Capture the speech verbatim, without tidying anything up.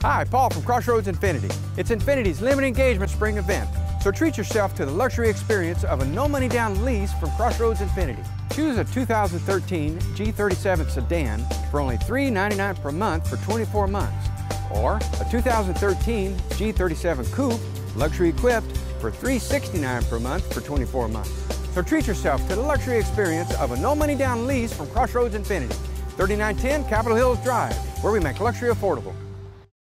Hi, Paul from CrossRoads Infiniti. It's Infiniti's limited engagement spring event, so treat yourself to the luxury experience of a no-money down lease from CrossRoads Infiniti. Choose a two thousand thirteen G thirty-seven Sedan for only three hundred ninety-nine dollars per month for twenty-four months, or a two thousand thirteen G thirty-seven Coupe, luxury equipped, for three hundred sixty-nine dollars per month for twenty-four months. So treat yourself to the luxury experience of a no-money down lease from CrossRoads Infiniti, thirty-nine ten Capitol Hills Drive, where we make luxury affordable.